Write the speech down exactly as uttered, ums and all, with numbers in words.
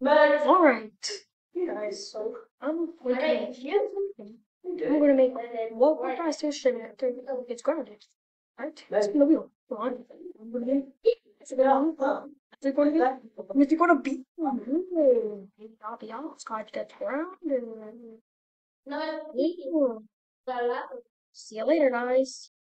Alright. You guys, so I'm going to make I'm gonna make what what price station after it gets grounded. Right? Spin the wheel. Come on. I'm gonna be it's a good one. Is it gonna be? Is it gonna be? Hoppyhopstoch gets grounded. See you later, guys.